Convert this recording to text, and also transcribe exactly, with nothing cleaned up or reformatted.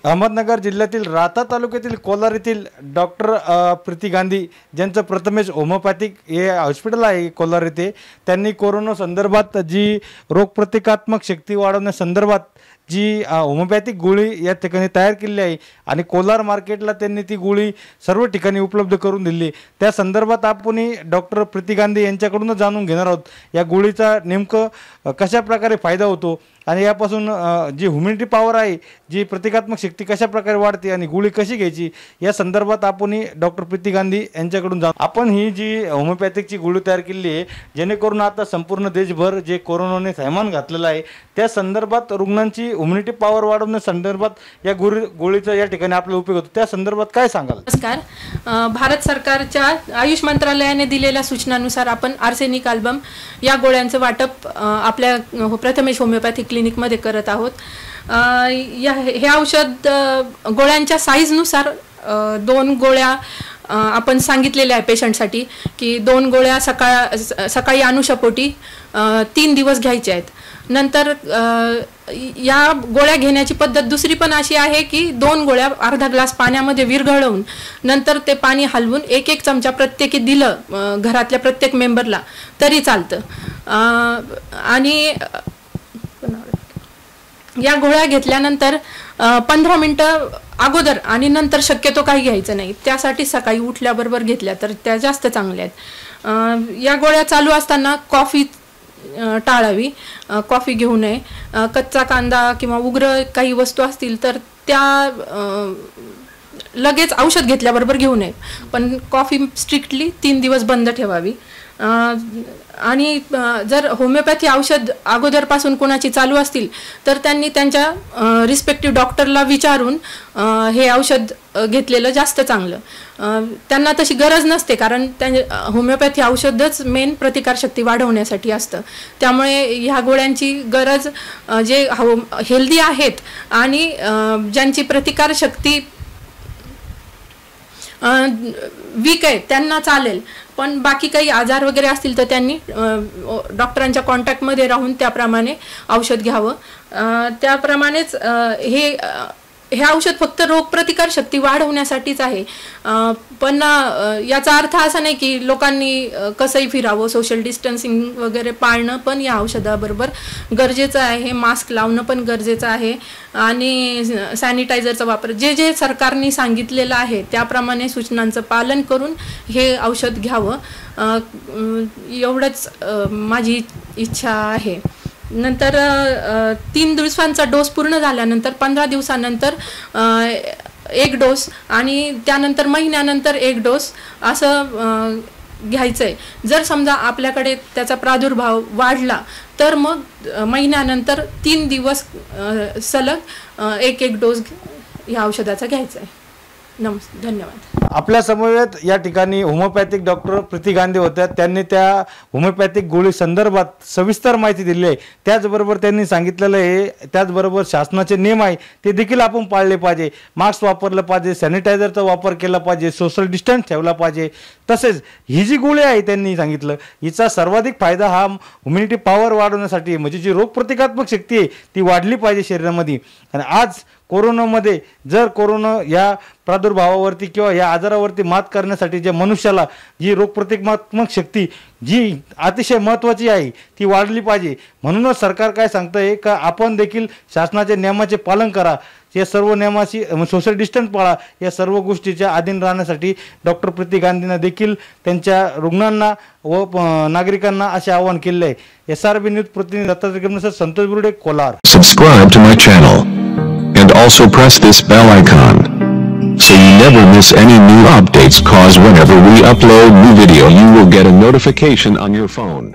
अहमदनगर जिल्ह्यातील राहता तालुक्यातील कोलार येथील डॉक्टर प्रीती गांधी ज्यांचं प्रथमेश होमिओपॅथिक हे हॉस्पिटल आहे कोलार येथे, त्यांनी कोरोना संदर्भात जी रोगप्रतिकात्मक शक्ती वाढवण्यासंदर्भात जी होमिओपॅथिक गोळी या ठिकाणी तयार केली आहे आणि कोलार मार्केटला त्यांनी ती गोळी सर्व ठिकाणी उपलब्ध करून दिली। त्या संदर्भात आपण डॉक्टर प्रीती गांधी यांच्याकडून जाणून घेणार आहोत या गोळीचा नेमकं कशा प्रकारे फायदा होतो आणि यापासून जी ह्युमिनिटी पॉवर आहे, जी प्रतिकात्मक शक्ती कशा प्रकारे वाढते आणि गोळी कशी घ्यायची या संदर्भात आपण डॉक्टर प्रीती गांधी यांच्याकडून जाऊ। आपण ही जी होमिओपॅथिकची गोळी तयार केली आहे जेणेकरून आता संपूर्ण देशभर जे कोरोनाने थैमान घातलेला आहे त्या संदर्भात रुग्णांची ह्युमिनिटी पॉवर वाढवण्यासंदर्भात या गोळी गोळीचा या ठिकाणी आपला उपयोग होतो, त्या संदर्भात काय सांगाल? नमस्कार। भारत सरकारच्या आयुष मंत्रालयाने दिलेल्या सूचनानुसार आपण आर्सेनिक अल्बम या गोळ्यांचं वाटप आपल्या प्रथमेश होमिओपॅथिक क्लिनिक मध्ये करत आहोत। या हे औषध गोळ्यांच्या साईजनुसार दोन गोळ्या आपण सांगितलेल्या आहे पेशंटसाठी की दोन गोळ्या सकाळ सकाळी अनुषापोटी तीन दिवस घ्यायच्या आहेत। नंतर या गोळ्या घेण्याची पद्धत दुसरी पण अशी आहे की दोन गोळ्या अर्धा ग्लास पाण्यामध्ये विरघळवून नंतर ते पाणी हलवून एक एक चमचा प्रत्येकी दिलं घरातल्या प्रत्येक मेंबरला तरी चालतं। आणि या गोळ्या घेतल्यानंतर पंधरा मिनिटं अगोदर आणि नंतर शक्यतो काही घ्यायचं नाही, त्यासाठी सकाळी उठल्याबरोबर घेतल्या तर त्या जास्त चांगल्या आहेत। या गोळ्या चालू असताना कॉफी टाळावी, कॉफी घेऊ नये। कच्चा कांदा किंवा उग्र काही वस्तू असतील तर त्या लगेच औषध घेतल्याबरोबर घेऊ नये, पण कॉफी स्ट्रिक्टली तीन दिवस बंद ठेवावी। आणि जर होमिओपॅथी औषध अगोदरपासून कोणाची चालू असतील तर त्यांनी त्यांच्या रिस्पेक्टिव्ह डॉक्टरला विचारून हे औषध घेतलेलं जास्त चांगलं। त्यांना तशी गरज नसते कारण त्या होमिओपॅथी औषधच मेन प्रतिकारशक्ती वाढवण्यासाठी असतं, त्यामुळे ह्या गोळ्यांची गरज जे हेल्दी आहेत आणि ज्यांची प्रतिकारशक्ती वीक आहे त्यांना चालेल, पण बाकी काही आजार वगैरे असतील तर त्यांनी डॉक्टरांच्या कॉन्टॅक्टमध्ये राहून त्याप्रमाणे औषध घ्यावं। त्याप्रमाणेच हे हे औषध फक्त रोगप्रतिकार शक्ती वाढवण्यासाठीच आहे, पण याचा अर्थ असा नाही की लोकांनी कसंही फिरावं, सोशल डिस्टन्सिंग वगैरे पाळणं पण या औषधाबरोबर गरजेचं आहे, मास्क लावणं पण गरजेचं आहे आणि सॅनिटायझरचा वापर जे जे सरकारने सांगितलेलं आहे त्याप्रमाणे सूचनांचं पालन करून हे औषध घ्यावं एवढंच माझी इच्छा आहे। नंतर तीन दिवसांचा डोस पूर्ण झाल्यानंतर पंधरा दिवसानंतर एक डोस आणि त्यानंतर महिन्यानंतर एक डोस असं घ्यायचं आहे। जर समजा आपल्याकडे त्याचा प्रादुर्भाव वाढला तर मग महिन्यानंतर तीन दिवस सलग एक एक डोस ह्या औषधाचा घ्यायचा आहे। नमस्कार, धन्यवाद। आपल्या समवेत या ठिकाणी होमिओपॅथिक डॉक्टर प्रीती गांधी होत्या, त्यांनी त्या होमिओपॅथिक गोळी संदर्भात सविस्तर माहिती दिली आहे। त्याचबरोबर त्यांनी सांगितलेलं आहे, त्याचबरोबर शासनाचे नियम आहे ते देखील आपण पाळले पाहिजे, मास्क वापरलं पाहिजे, सॅनिटायझरचा वापर केला पाहिजे, सोशल डिस्टन्स ठेवला पाहिजे। तसेच ही जी गोळी आहे त्यांनी सांगितलं हिचा सर्वाधिक फायदा हा ह्युमिनिटी पॉवर वाढवण्यासाठी, म्हणजे जी रोगप्रतिकात्मक शक्ती आहे ती वाढली पाहिजे शरीरामध्ये। आणि आज कोरोनामध्ये जर कोरोना या प्रादुर्भावावरती किंवा या आजारावरती मात करण्यासाठी जे मनुष्याला जी रोगप्रतिकात्मक शक्ती जी अतिशय महत्त्वाची आहे ती वाढली पाहिजे, म्हणूनच सरकार काय सांगतं आहे का आपण देखील शासनाच्या नियमाचे पालन करा, या सर्व नियमाची सोशल डिस्टन्स पाळा, या सर्व गोष्टीच्या अधीन राहण्यासाठी डॉक्टर प्रीती गांधींना देखील त्यांच्या रुग्णांना व नागरिकांना असे आवाहन केले आहे। एस आर बी न्यूज प्रतिनिधी Dattatray Santosh Burde, Kolar. Subscribe to my channel and also press this bell icon so you never miss any new updates, cause whenever we upload new video you will get a notification on your phone.